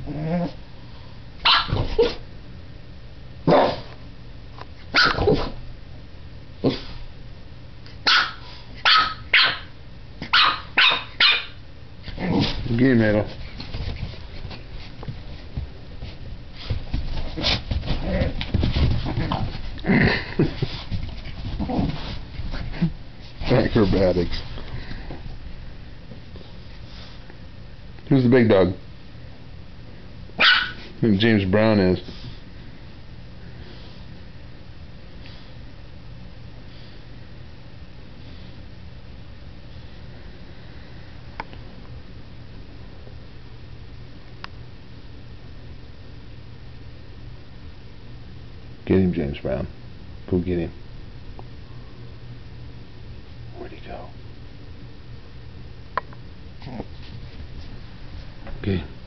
Get him, Metal. Acrobatics. Who's the big dog? I think James Brown is. Get him, James Brown. Go get him. Where'd he go? Okay.